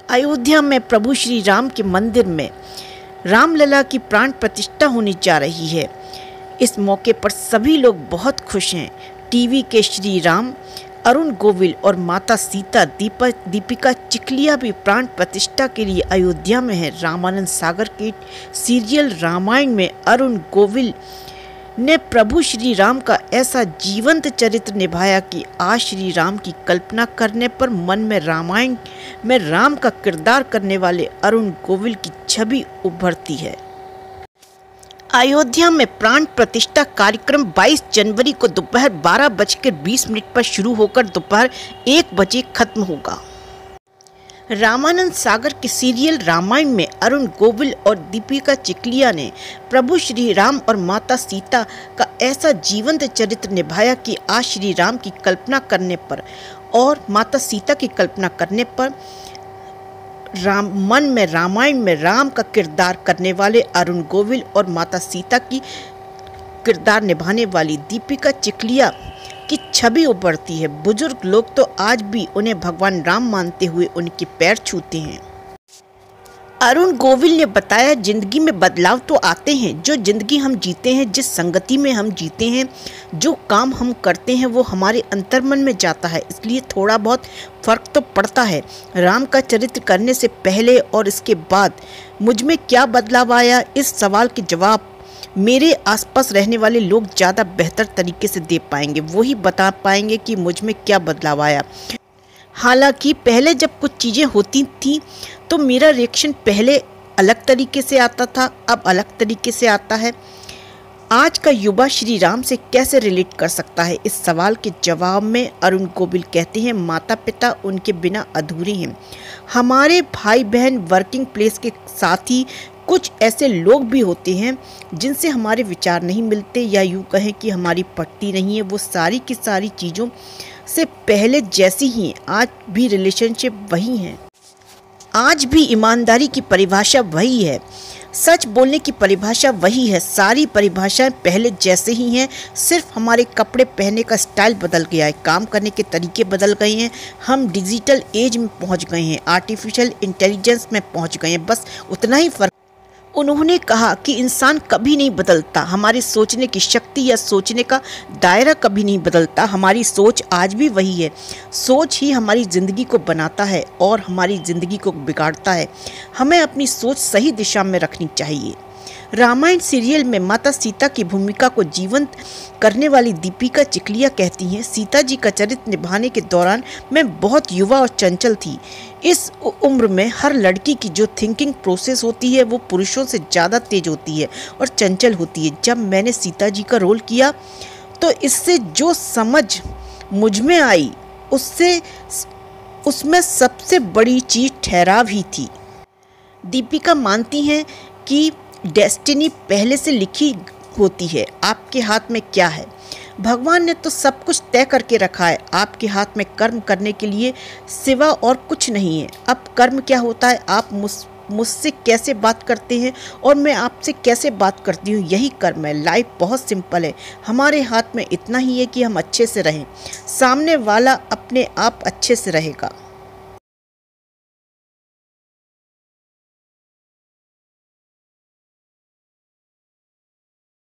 अयोध्या में प्रभु श्री राम के मंदिर में रामलला की प्राण प्रतिष्ठा होने जा रही है। इस मौके पर सभी लोग बहुत खुश हैं। टीवी के श्री राम, अरुण गोविल और माता सीता दीपिका चिखलिया भी प्राण प्रतिष्ठा के लिए अयोध्या में है। रामानंद सागर के सीरियल रामायण में अरुण गोविल ने प्रभु श्री राम का ऐसा जीवंत चरित्र निभाया कि आज श्री राम की कल्पना करने पर मन में रामायण में राम का किरदार करने वाले अरुण गोविल की छवि उभरती है। अयोध्या में प्राण प्रतिष्ठा कार्यक्रम 22 जनवरी को दोपहर 12:20 पर शुरू होकर दोपहर 1 बजे खत्म होगा। रामानंद सागर के सीरियल रामायण में अरुण गोविल और दीपिका चिखलिया ने प्रभु श्री राम और माता सीता का ऐसा जीवंत चरित्र निभाया कि आज श्री राम की कल्पना करने पर और माता सीता की कल्पना करने पर मन में रामायण में राम का किरदार करने वाले अरुण गोविल और माता सीता की किरदार निभाने वाली दीपिका चिखलिया की छवि उभरती है। बुजुर्ग लोग तो आज भी उन्हें भगवान राम मानते हुए उनके पैर छूते हैं। अरुण गोविल ने बताया, जिंदगी में बदलाव तो आते हैं। जो जिंदगी हम जीते हैं, जिस संगति में हम जीते हैं, जो काम हम करते हैं वो हमारे अंतर्मन में जाता है, इसलिए थोड़ा बहुत फर्क तो पड़ता है। राम का चरित्र करने से पहले और इसके बाद मुझ में क्या बदलाव आया, इस सवाल के जवाब मेरे आसपास रहने वाले लोग ज़्यादा बेहतर तरीके से दे पाएंगे। वही बता पाएंगे कि मुझ में क्या बदलाव आया। हालांकि पहले जब कुछ चीज़ें होती थी तो मेरा रिएक्शन पहले अलग तरीके से आता था, अब अलग तरीके से आता है। आज का युवा श्री राम से कैसे रिलेट कर सकता है, इस सवाल के जवाब में अरुण गोविल कहते हैं, माता पिता उनके बिना अधूरे हैं। हमारे भाई बहन, वर्किंग प्लेस के साथी, कुछ ऐसे लोग भी होते हैं जिनसे हमारे विचार नहीं मिलते या यूँ कहें कि हमारी पटती नहीं है। वो सारी की सारी चीज़ों से पहले जैसी ही आज भी रिलेशनशिप वही हैं। आज भी ईमानदारी की परिभाषा वही है, सच बोलने की परिभाषा वही है। सारी परिभाषाएं पहले जैसे ही हैं, सिर्फ हमारे कपड़े पहनने का स्टाइल बदल गया है, काम करने के तरीके बदल गए हैं। हम डिजिटल एज में पहुंच गए हैं, आर्टिफिशियल इंटेलिजेंस में पहुंच गए हैं, बस उतना ही फर्क। उन्होंने कहा कि इंसान कभी नहीं बदलता, हमारी सोचने की शक्ति या सोचने का दायरा कभी नहीं बदलता। हमारी सोच आज भी वही है। सोच ही हमारी ज़िंदगी को बनाता है और हमारी ज़िंदगी को बिगाड़ता है। हमें अपनी सोच सही दिशा में रखनी चाहिए। रामायण सीरियल में माता सीता की भूमिका को जीवंत करने वाली दीपिका चिखलिया कहती हैं, सीता जी का चरित्र निभाने के दौरान मैं बहुत युवा और चंचल थी। इस उम्र में हर लड़की की जो थिंकिंग प्रोसेस होती है वो पुरुषों से ज़्यादा तेज होती है और चंचल होती है। जब मैंने सीता जी का रोल किया तो इससे जो समझ मुझ में आई उसमें सबसे बड़ी चीज़ ठहराव ही थी। दीपिका मानती हैं कि डेस्टिनी पहले से लिखी होती है। आपके हाथ में क्या है, भगवान ने तो सब कुछ तय करके रखा है। आपके हाथ में कर्म करने के लिए सिवा और कुछ नहीं है। अब कर्म क्या होता है, आप मुझसे कैसे बात करते हैं और मैं आपसे कैसे बात करती हूँ, यही कर्म है। लाइफ बहुत सिंपल है, हमारे हाथ में इतना ही है कि हम अच्छे से रहें, सामने वाला अपने आप अच्छे से रहेगा।